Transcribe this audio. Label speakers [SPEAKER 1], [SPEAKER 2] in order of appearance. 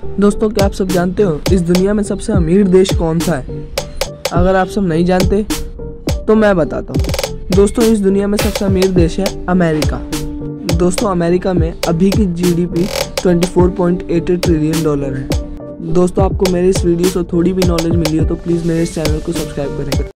[SPEAKER 1] दोस्तों, क्या आप सब जानते हो इस दुनिया में सबसे अमीर देश कौन सा है? अगर आप सब नहीं जानते तो मैं बताता हूँ। दोस्तों, इस दुनिया में सबसे अमीर देश है अमेरिका। दोस्तों, अमेरिका में अभी की जीडीपी 24.88 ट्रिलियन डॉलर है। दोस्तों, आपको मेरे इस वीडियो से थोड़ी भी नॉलेज मिली हो तो प्लीज़ मेरे इस चैनल को सब्सक्राइब करें।